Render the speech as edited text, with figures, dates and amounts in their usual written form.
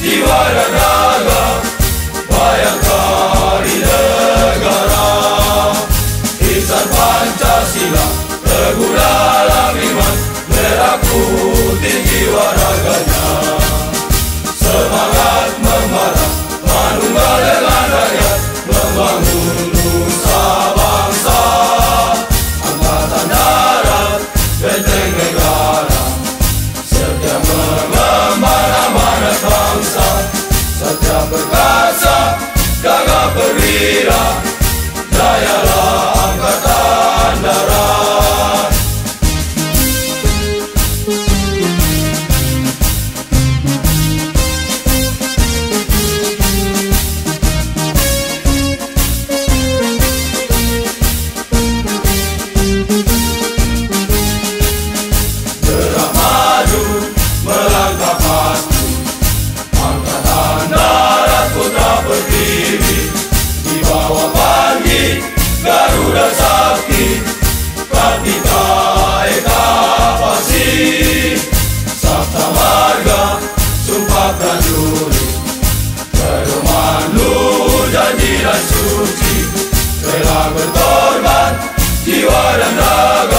jiwa dan raga, bayangkari negara. Insan Pancasila, teguh dalam iman, merah putih jiwa raganya. Semangat membara, manunggal dengan rakyat, membangun nusa bangsa. Angkatan darat, benteng negara, setia mengemban amanat bangsa. Setiap perkasa, jaga perwira, jayalah angkatan darat. Gerak maju, melangkah pasti, angkatan darat putra pertiwi. Di bawah Panji, Garuda Sakti, Kartika Eka Pasi, Sabta Marga, Sumpah Prajurit, pedoman luhur janji dan suci, rela berkorban jiwa dan raga.